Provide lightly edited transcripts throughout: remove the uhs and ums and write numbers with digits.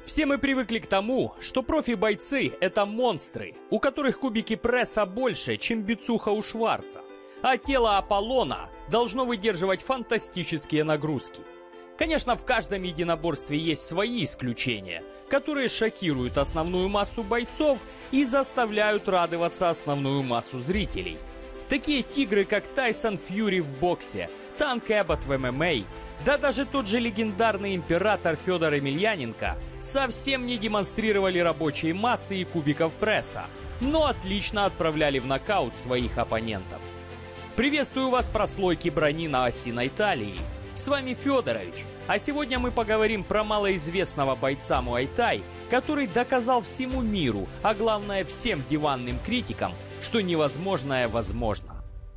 Все мы привыкли к тому, что профи-бойцы – это монстры, у которых кубики пресса больше, чем бицуха у Шварца, а тело Аполлона должно выдерживать фантастические нагрузки. Конечно, в каждом единоборстве есть свои исключения, которые шокируют основную массу бойцов и заставляют радоваться основную массу зрителей. Такие тигры, как Тайсон Фьюри в боксе, Танк Эббот в ММА, да даже тот же легендарный император Федор Емельяненко совсем не демонстрировали рабочей массы и кубиков пресса, но отлично отправляли в нокаут своих оппонентов. Приветствую вас, прослойки брони на осиной талии. С вами Федорович, а сегодня мы поговорим про малоизвестного бойца Муай-Тай, который доказал всему миру, а главное всем диванным критикам, что невозможное возможно.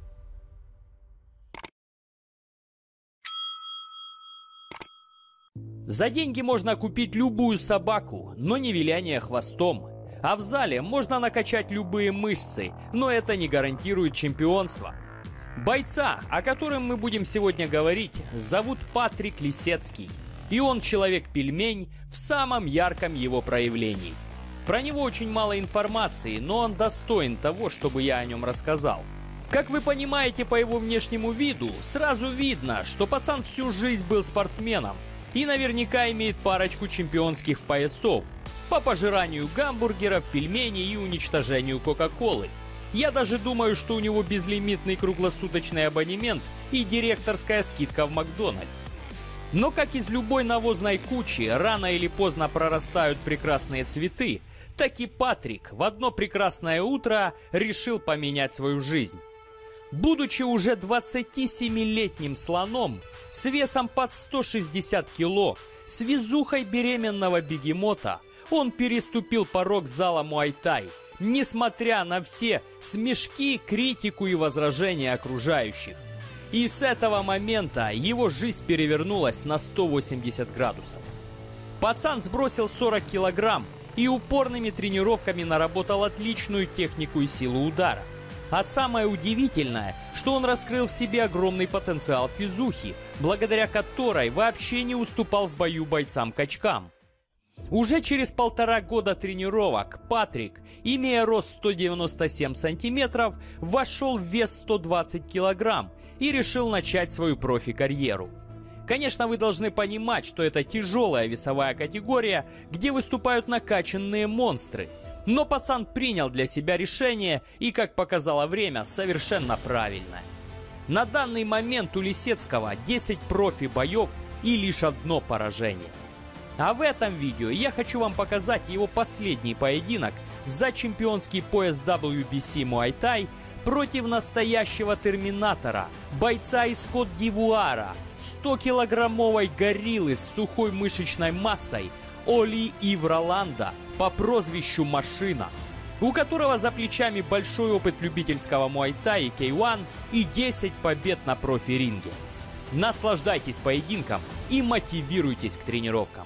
За деньги можно купить любую собаку, но не виляние хвостом. А в зале можно накачать любые мышцы, но это не гарантирует чемпионство. Бойца, о котором мы будем сегодня говорить, зовут Патрик Лисецкий. И он человек-пельмень в самом ярком его проявлении. Про него очень мало информации, но он достоин того, чтобы я о нем рассказал. Как вы понимаете по его внешнему виду, сразу видно, что пацан всю жизнь был спортсменом. И наверняка имеет парочку чемпионских поясов по пожиранию гамбургеров, пельменей и уничтожению Кока-Колы. Я даже думаю, что у него безлимитный круглосуточный абонемент и директорская скидка в Макдональдс. Но как из любой навозной кучи рано или поздно прорастают прекрасные цветы, так и Патрик в одно прекрасное утро решил поменять свою жизнь. Будучи уже 27-летним слоном, с весом под 160 кило, с везухой беременного бегемота, он переступил порог зала Муай-Тай, несмотря на все смешки, критику и возражения окружающих. И с этого момента его жизнь перевернулась на 180 градусов. Пацан сбросил 40 килограмм и упорными тренировками наработал отличную технику и силу удара. А самое удивительное, что он раскрыл в себе огромный потенциал физухи, благодаря которой вообще не уступал в бою бойцам-качкам. Уже через 1,5 года тренировок Патрик, имея рост 197 сантиметров, вошел в вес 120 килограмм и решил начать свою профи-карьеру. Конечно, вы должны понимать, что это тяжелая весовая категория, где выступают накачанные монстры. Но пацан принял для себя решение и, как показало время, совершенно правильное. На данный момент у Лисецкого 10 профи-боев и лишь одно поражение. А в этом видео я хочу вам показать его последний поединок за чемпионский пояс WBC Muay Thai против настоящего терминатора, бойца из Кот-д'Ивуара, 100-килограммовой гориллы с сухой мышечной массой Оли Ив Роланда по прозвищу Машина, у которого за плечами большой опыт любительского муай-тай и K1 и 10 побед на профи-ринге. Наслаждайтесь поединком и мотивируйтесь к тренировкам.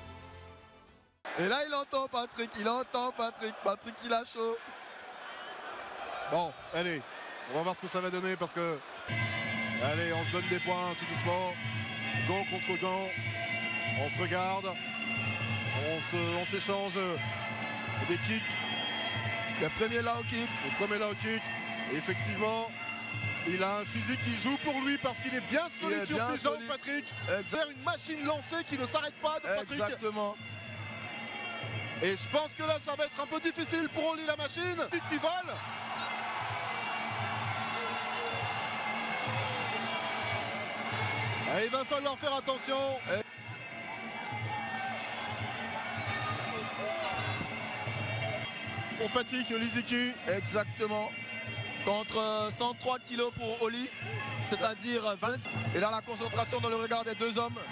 Et là, il entend Patrick, Patrick il a chaud. Bon, allez, on va voir ce que ça va donner parce que... Allez, on se donne des points tout doucement. Gant contre gant. On se regarde. On s'échange des kicks. Le premier low kick. Le premier low kick. Et effectivement, il a un physique qui joue pour lui parce qu'il est bien solide sur ses jambes, Patrick. C'est une machine lancée qui ne s'arrête pas de Patrick. Exactement. Et je pense que là, ça va être un peu difficile pour Oli la machine. Qui vole. Et il va falloir faire attention. Pour Patrick Liziki. Exactement. Contre 103 kilos pour Oli, c'est-à-dire 20. Et là, la concentration dans le regard des deux hommes.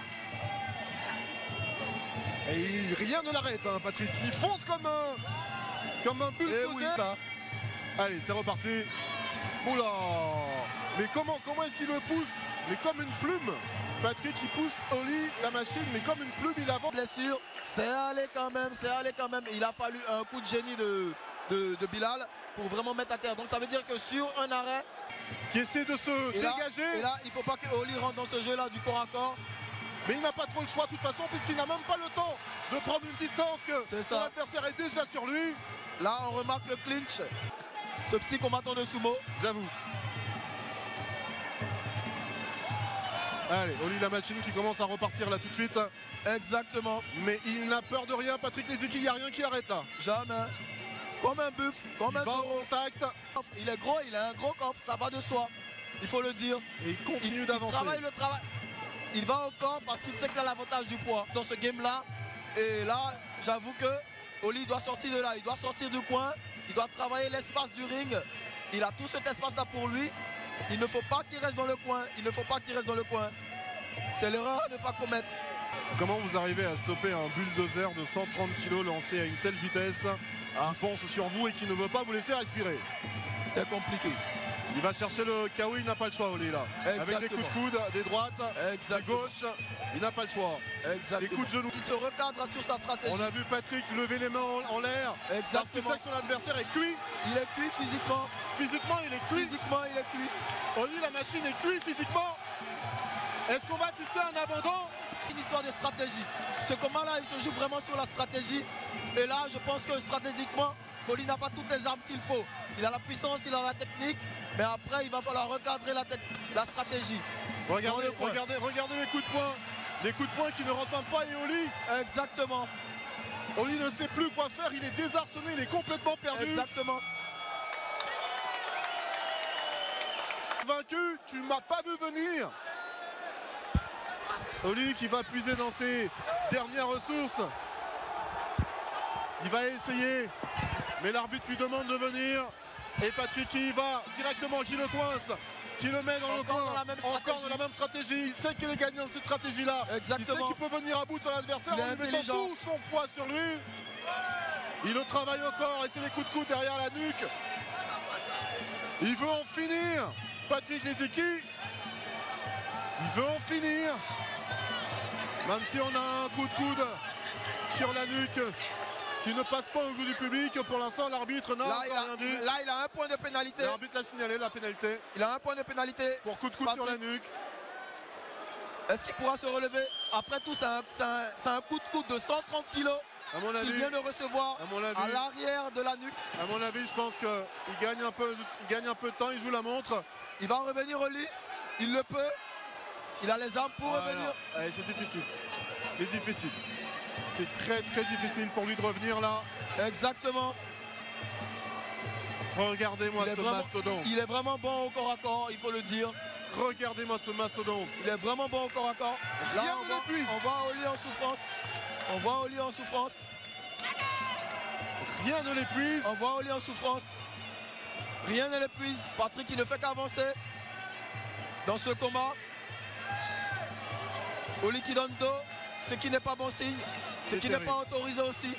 Et rien ne l'arrête, hein, Patrick. Il fonce comme un bulldozer. Oui, allez, c'est reparti. Oula. Mais comment est-ce qu'il le pousse? Mais comme une plume. Patrick, il pousse Oli, la machine, mais comme une plume, il avance. Blessure, c'est allé quand même. Il a fallu un coup de génie de Bilal pour vraiment mettre à terre. Donc ça veut dire que sur un arrêt... Qui essaie de se dégager. Et là, il ne faut pas que Oli rentre dans ce jeu-là du corps à corps. Mais il n'a pas trop le choix de toute façon, puisqu'il n'a même pas le temps de prendre une distance que son adversaire est déjà sur lui. Là, on remarque le clinch. Ce petit combattant de sumo. J'avoue. Allez, Oli la machine qui commence à repartir là tout de suite. Exactement. Mais il n'a peur de rien, Patrick Lesicki, il n'y a rien qui l'arrête là. Jamais. Comme un buff, comme un taureau. Contact. Il est gros, il a un gros coffre, ça va de soi. Il faut le dire. Et il continue d'avancer. Il travaille le travail. Il va au corps parce qu'il sait qu'il a l'avantage du poids dans ce game-là. Et là, j'avoue que Oli doit sortir de là. Il doit sortir du coin. Il doit travailler l'espace du ring. Il a tout cet espace-là pour lui. Il ne faut pas qu'il reste dans le coin. Il ne faut pas qu'il reste dans le coin. C'est l'erreur à ne pas commettre. Comment vous arrivez à stopper un bulldozer de 130 kg lancé à une telle vitesse, qui fonce sur vous et qui ne veut pas vous laisser respirer? C'est compliqué. Il va chercher le KO, il n'a pas le choix, Oli là. Exactement. Avec des coups de coude, des droites, des gauches, il n'a pas le choix. Exactement. Des coups de genoux. Il se recadre sur sa stratégie. On a vu Patrick lever les mains en l'air. Parce qu'il sait que son adversaire est cuit. Il est cuit physiquement. Physiquement, il est cuit. Physiquement, il est cuit. Oli la machine est cuit physiquement. Est-ce qu'on va assister à un abandon? Une histoire de stratégie. Ce combat-là, il se joue vraiment sur la stratégie. Et là, je pense que stratégiquement, Oli n'a pas toutes les armes qu'il faut. Il a la puissance, il a la technique. Mais après, il va falloir recadrer la stratégie. Regardez les coups de poing. Les coups de poing qui ne rentrent même pas et Oli. Exactement. Oli ne sait plus quoi faire, il est désarçonné, il est complètement perdu. Exactement. Vaincu, tu ne m'as pas vu venir. Oli qui va puiser dans ses dernières ressources. Il va essayer, mais l'arbitre lui demande de venir. Et Patrick qui y va directement, qui le coince, qui le met dans le coin, encore dans la même stratégie. Il sait qu'il est gagnant de cette stratégie-là. Il sait qu'il peut venir à bout de son adversaire en lui mettant tout son poids sur lui. Il le travaille au corps et c'est les coups de coude derrière la nuque. Il veut en finir. Patrick Lesicki, il veut en finir. Même si on a un coup de coude sur la nuque qui ne passe pas au goût du public, pour l'instant l'arbitre n'a encore rien dit. Là il a un point de pénalité. L'arbitre l'a signalé, la pénalité. Il a un point de pénalité. Pour coup de coude sur la nuque. Est-ce qu'il pourra se relever? Après tout, c'est un coup de coude de 130 kg qu'il vient de recevoir à l'arrière de la nuque. À mon avis, je pense qu'il gagne un peu de temps, il joue la montre. Il va revenir au lit, il le peut. Il a les armes pour revenir. C'est difficile. C'est difficile. C'est très très difficile pour lui de revenir là. Exactement. Regardez-moi ce mastodonte. Il est vraiment bon au corps à corps, il faut le dire. Regardez-moi ce mastodonte. Il est vraiment bon au corps à corps. Là, Rien ne l'épuise. On voit Oli en souffrance. On voit Oli en souffrance. Rien ne l'épuise. On voit Oli en souffrance. Rien ne l'épuise. Patrick, il ne fait qu'avancer dans ce combat. Oli qui donne dos, ce qui n'est pas bon signe, ce qui n'est pas autorisé aussi.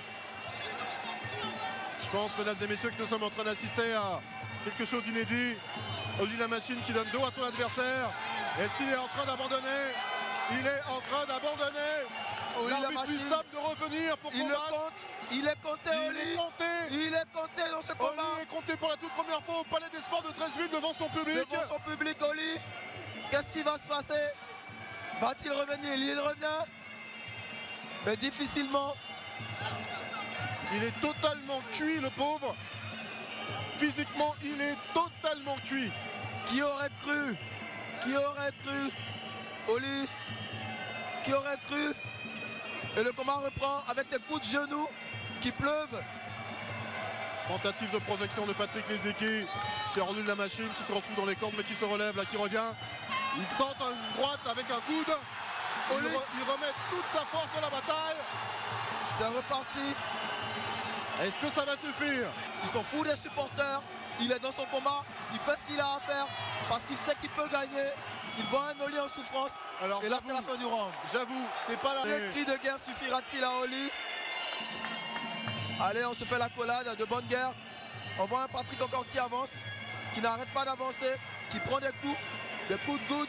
Je pense, mesdames et messieurs, que nous sommes en train d'assister à quelque chose d'inédit. Oli la machine qui donne dos à son adversaire. Est-ce qu'il est en train d'abandonner? Il est en train d'abandonner. L'arbitre lui semble de revenir pour combattre. Il est compté, Oli. Il est compté dans ce combat. Oli est compté pour la toute première fois au Palais des Sports de Treichville devant son public. Devant son public, Oli. Qu'est-ce qui va se passer? Va-t-il revenir? Il revient. Mais difficilement. Il est totalement cuit, le pauvre. Physiquement, il est totalement cuit. Qui aurait cru? Qui aurait cru? Oli. Qui aurait cru? Et le combat reprend avec des coups de genoux qui pleuvent. Tentative de projection de Patrick Lesicki sur Oli la machine qui se retrouve dans les cordes mais qui se relève là, qui revient. Il tente une droite avec un coude. Il remet toute sa force à la bataille. C'est reparti. Est-ce que ça va suffire? Ils sont fous des supporters. Il est dans son combat. Il fait ce qu'il a à faire parce qu'il sait qu'il peut gagner. Il voit un Oli en souffrance. Alors, et là, c'est la fin du round. J'avoue, c'est pas la... Le cri de guerre suffira-t-il à Oli? Allez, on se fait la collade de bonne guerre. On voit un Patrick encore qui avance, qui n'arrête pas d'avancer, qui prend des coups de coude.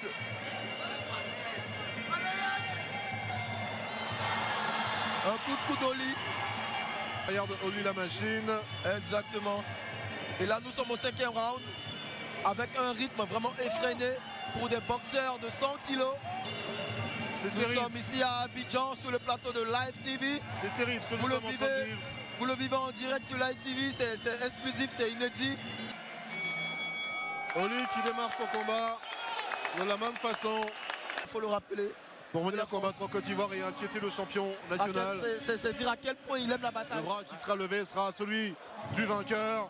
Un coup de coude d'Oli. Regarde Oli la machine. Exactement. Et là, nous sommes au 5e round avec un rythme vraiment effréné pour des boxeurs de 100 kg. Nous sommes ici à Abidjan sur le plateau de Live TV. C'est terrible ce que nous sommes en train de vivre. Vous le vivez en direct sur Live TV, c'est exclusif, c'est inédit. Oli qui démarre son combat de la même façon. Il faut le rappeler. Pour venir combattre en Côte d'Ivoire et inquiéter le champion national. C'est dire à quel point il aime la bataille. Le bras qui sera levé sera celui du vainqueur.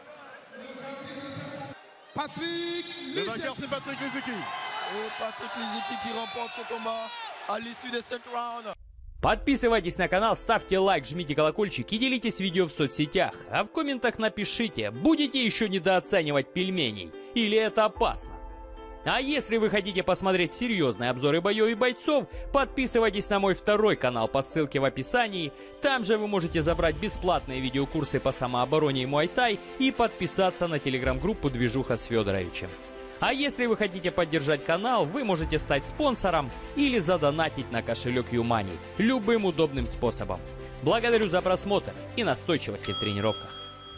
Patrick Le vainqueur, c'est Patrick Liziki. Et Patrick Liziki qui remporte ce combat à l'issue des 5 rounds. Подписывайтесь на канал, ставьте лайк, жмите колокольчик и делитесь видео в соцсетях. А в комментах напишите, будете еще недооценивать пельменей или это опасно. А если вы хотите посмотреть серьезные обзоры боев и бойцов, подписывайтесь на мой второй канал по ссылке в описании. Там же вы можете забрать бесплатные видеокурсы по самообороне и муай-тай и подписаться на телеграм-группу «Движуха с Федоровичем». А если вы хотите поддержать канал, вы можете стать спонсором или задонатить на кошелек Юмани любым удобным способом. Благодарю за просмотр и настойчивости в тренировках.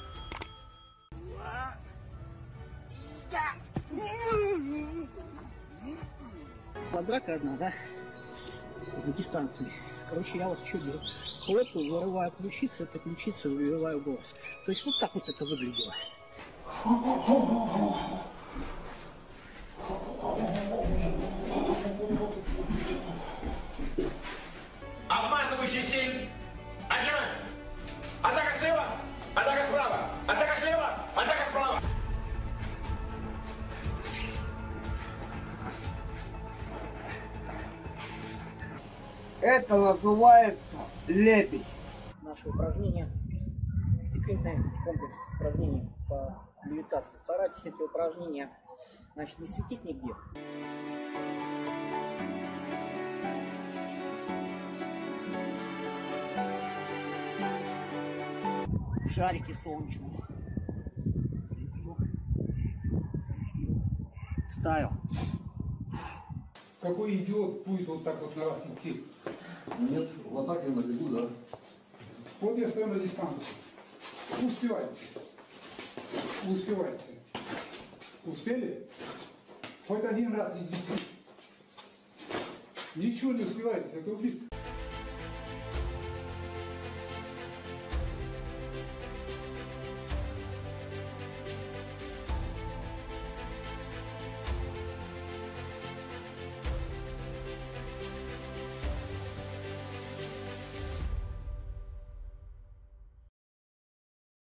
Драка одна, да? Дагестанцами. Короче, я вот что делаю? Хлопаю, вырываю ключицу, этой ключицей вырываю голос. То есть вот так вот это выглядело. Обмазывающий стиль. Отжимай. Атака слева. Атака справа. Атака слева. Атака справа. Это называется лепить. Наше упражнение, секретный комплекс упражнений по левитации. Старайтесь эти упражнения, значит, не светить нигде. Шарики солнечные. Ставил. Какой идиот будет вот так вот на вас идти? Нет, в атаке на бегу, да. Вот я стою на дистанции. Успевайте. Успевайте. Успели? Хоть один раз из 10. Ничего не успеваете, это убит.